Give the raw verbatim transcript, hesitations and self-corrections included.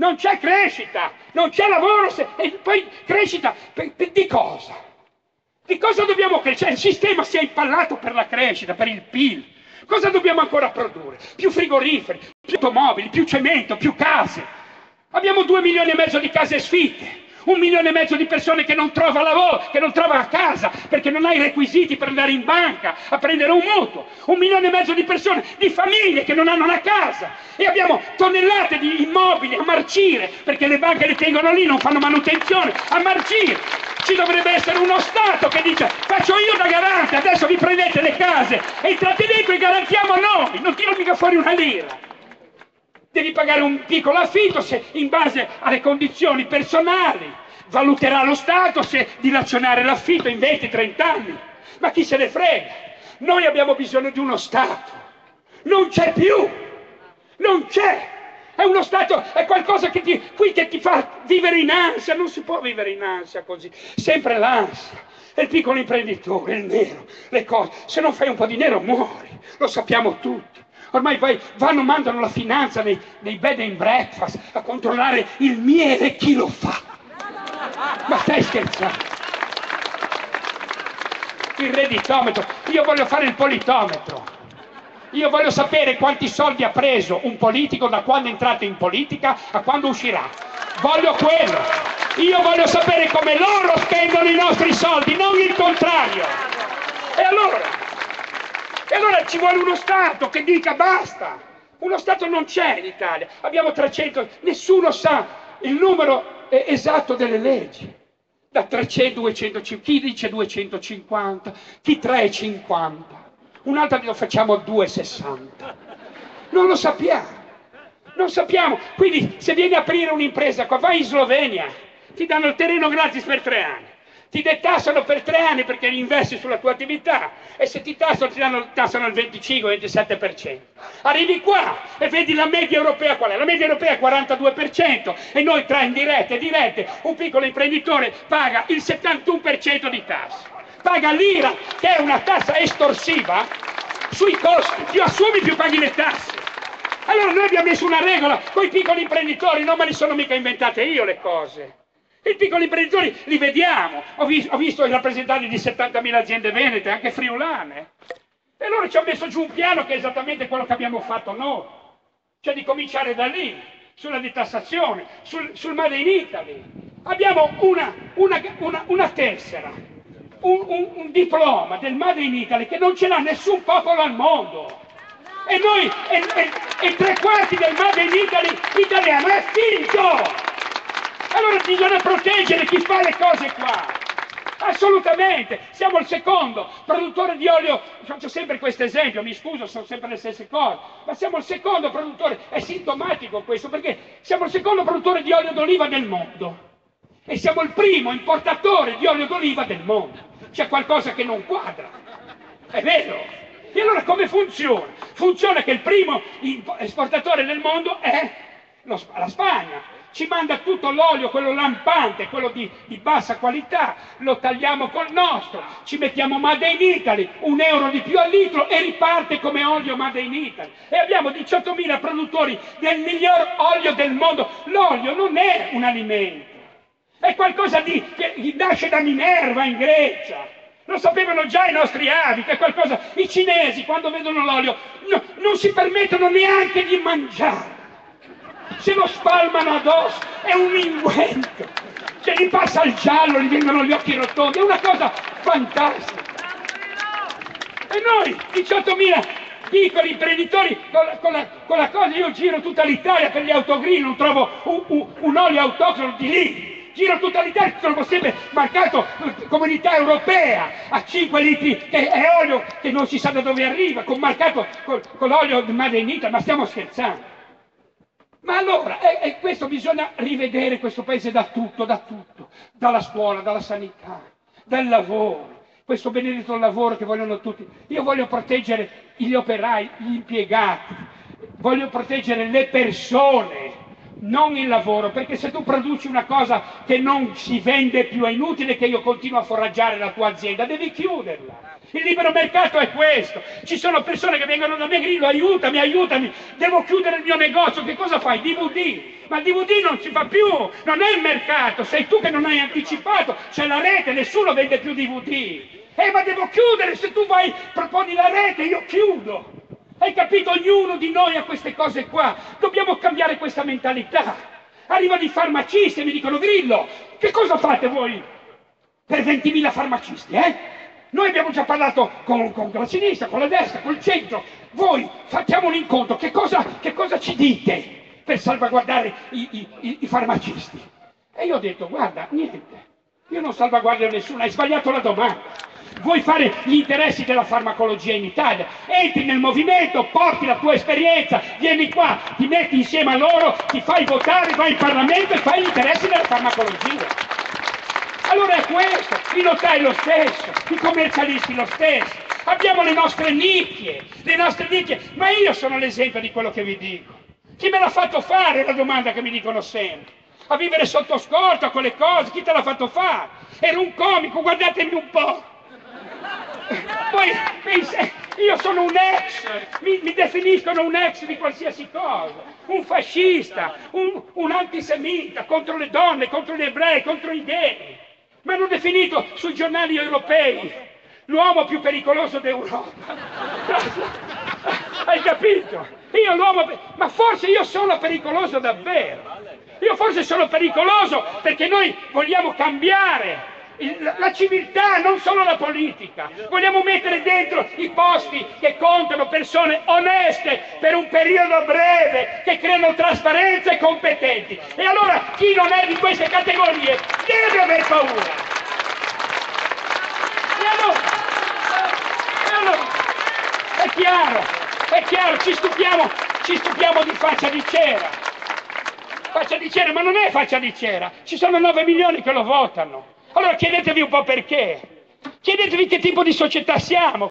non c'è crescita, non c'è lavoro, se, e poi crescita per, per, di cosa? Di cosa dobbiamo crescere? Il sistema si è impallato per la crescita, per il P I L. Cosa dobbiamo ancora produrre? Più frigoriferi, più automobili, più cemento, più case. Abbiamo due milioni e mezzo di case sfitte. Un milione e mezzo di persone che non trova lavoro, che non trova a casa, perché non ha i requisiti per andare in banca a prendere un mutuo. Un milione e mezzo di persone, di famiglie che non hanno una casa. E abbiamo tonnellate di immobili a marcire, perché le banche le tengono lì, non fanno manutenzione, a marcire. Ci dovrebbe essere uno Stato che dice: faccio io da garante, adesso vi prendete le case, entrate dentro e garantiamo noi, non tiro mica fuori una lira. Devi pagare un piccolo affitto se in base alle condizioni personali. Valuterà lo Stato se dilazionare l'affitto in venti trenta anni. Ma chi se ne frega? Noi abbiamo bisogno di uno Stato. Non c'è più. Non c'è. È uno Stato, è qualcosa che ti, qui che ti fa vivere in ansia. Non si può vivere in ansia così. Sempre l'ansia. È il piccolo imprenditore, il nero, le cose. Se non fai un po' di nero muori. Lo sappiamo tutti. Ormai poi vanno, mandano la finanza nei, nei bed and breakfast a controllare il miele chi lo fa. Ma stai scherzando? Il redditometro. Io voglio fare il politometro. Io voglio sapere quanti soldi ha preso un politico da quando è entrato in politica a quando uscirà. Voglio quello. Io voglio sapere come loro spendono i nostri soldi, non il contrario. E allora? E allora ci vuole uno Stato che dica basta. Uno Stato non c'è in Italia. Abbiamo trecento, nessuno sa il numero esatto delle leggi. Da trecento, duecentocinquanta, chi dice duecentocinquanta, chi trecentocinquanta. Un'altra lo facciamo duecentosessanta. Non lo sappiamo. Non sappiamo. Quindi se vieni a aprire un'impresa qua, vai in Slovenia, ti danno il terreno gratis per tre anni. Ti detassano per tre anni perché investi sulla tua attività e se ti tassano ti danno, tassano il venticinque ventisette per cento. Arrivi qua e vedi la media europea qual è? La media europea è quarantadue per cento e noi tra indirette e dirette un piccolo imprenditore paga il settantuno per cento di tasse. Paga l'I R A, che è una tassa estorsiva sui costi, più assumi più paghi le tasse. Allora noi abbiamo messo una regola con i piccoli imprenditori, non me ne sono mica inventate io le cose. I piccoli imprenditori li vediamo, ho, vis ho visto i rappresentanti di settantamila aziende venete, anche friulane, e loro ci hanno messo giù un piano che è esattamente quello che abbiamo fatto noi, cioè di cominciare da lì, sulla detassazione, sul, sul Made in Italy. Abbiamo una, una, una, una tessera, un, un, un diploma del Made in Italy che non ce l'ha nessun popolo al mondo. E noi, e, e, e tre quarti del Made in Italy italiano è finto! Allora bisogna proteggere chi fa le cose qua. Assolutamente. Siamo il secondo produttore di olio, faccio sempre questo esempio, mi scuso, sono sempre le stesse cose, ma siamo il secondo produttore, è sintomatico questo, perché siamo il secondo produttore di olio d'oliva del mondo. E siamo il primo importatore di olio d'oliva del mondo. C'è qualcosa che non quadra. È vero. E allora come funziona? Funziona che il primo esportatore del mondo è la Spagna. Ci manda tutto l'olio, quello lampante, quello di, di bassa qualità, lo tagliamo col nostro, ci mettiamo Made in Italy, un euro di più al litro e riparte come olio Made in Italy. E abbiamo diciottomila produttori del miglior olio del mondo. L'olio non è un alimento, è qualcosa di, che nasce da Minerva in Grecia. Lo sapevano già i nostri avi, che è qualcosa. I cinesi quando vedono l'olio no, non si permettono neanche di mangiare. Se lo spalmano addosso, è un inguento, se gli passa il giallo, gli vengono gli occhi rotondi, è una cosa fantastica. E noi, diciottomila piccoli imprenditori, con la, con, la, con la cosa, io giro tutta l'Italia per gli autogrill, non trovo un, un, un olio autoctono di lì, giro tutta l'Italia, trovo sempre marcato Comunità Europea, a cinque litri, che è olio che non si sa da dove arriva, con marcato con, con l'olio di Made in Italy, ma stiamo scherzando. Ma allora, e, e questo bisogna rivedere questo paese da tutto, da tutto, dalla scuola, dalla sanità, dal lavoro, questo benedetto lavoro che vogliono tutti. Io voglio proteggere gli operai, gli impiegati, voglio proteggere le persone, non il lavoro, perché se tu produci una cosa che non si vende più, è inutile che io continuo a foraggiare la tua azienda, devi chiuderla. Il libero mercato è questo. Ci sono persone che vengono da me, Grillo, aiutami, aiutami, devo chiudere il mio negozio. Che cosa fai? D V D. Ma il D V D non si fa più, non è il mercato, sei tu che non hai anticipato, c'è la rete, nessuno vende più D V D. Eh, ma devo chiudere, se tu vai, proponi la rete, io chiudo. Hai capito? Ognuno di noi ha queste cose qua. Dobbiamo cambiare questa mentalità. Arrivano i farmacisti e mi dicono, Grillo, che cosa fate voi per ventimila farmacisti, eh? Noi abbiamo già parlato con, con la sinistra, con la destra, col centro. Voi facciamo un incontro, che cosa, che cosa ci dite per salvaguardare i, i, i, i farmacisti? E io ho detto, guarda, niente, io non salvaguardo nessuno, hai sbagliato la domanda. Vuoi fare gli interessi della farmacologia in Italia? Entri nel movimento, porti la tua esperienza, vieni qua, ti metti insieme a loro, ti fai votare, vai in Parlamento e fai gli interessi della farmacologia. Allora è questo, i notai lo stesso, i commercialisti lo stesso, abbiamo le nostre nicchie, le nostre nicchie, ma io sono l'esempio di quello che vi dico. Chi me l'ha fatto fare la domanda che mi dicono sempre? A vivere sotto scorta con le cose, chi te l'ha fatto fare? Ero un comico, guardatemi un po'. Poi io sono un ex, mi, mi definiscono un ex di qualsiasi cosa, un fascista, un, un antisemita contro le donne, contro gli ebrei, contro i gay. Mi hanno definito sui giornali europei l'uomo più pericoloso d'Europa. Hai capito? Io l'uomo, ma forse io sono pericoloso davvero. Io forse sono pericoloso perché noi vogliamo cambiare la civiltà, non solo la politica. Vogliamo mettere dentro i posti che contano persone oneste per un periodo breve, che creano trasparenza e competenti. E allora chi non è di queste categorie deve aver paura. E allora, e allora è chiaro, è chiaro, ci stupiamo, ci stupiamo di faccia di cera. Faccia di cera, ma non è faccia di cera, ci sono nove milioni che lo votano. Allora chiedetevi un po' perché, chiedetevi che tipo di società siamo.